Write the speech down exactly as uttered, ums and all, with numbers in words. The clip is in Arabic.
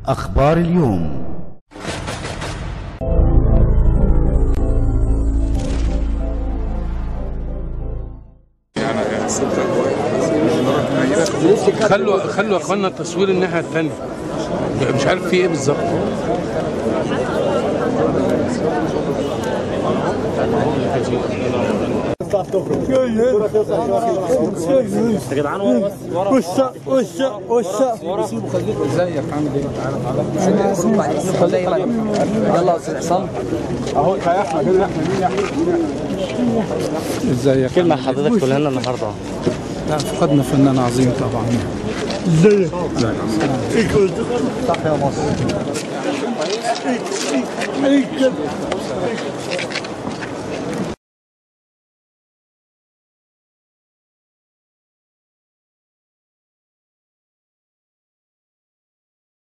أخبار اليوم. خلوا خلوا اخواننا التصوير الناحيه الثانيه، مش عارف في ايه بالظبط. يا جدعان ورا ورا وشا وشا وشا. ازيك عامل ايه؟ تعالى يلا يا استاذ عصام اهو يا احمد كده. احمد مين يا احمد؟ ازيك؟ كلمه حضرتك تقولها لنا النهارده. لا فقدنا فنان عظيم طبعا. ازيك؟ صح يا مصر.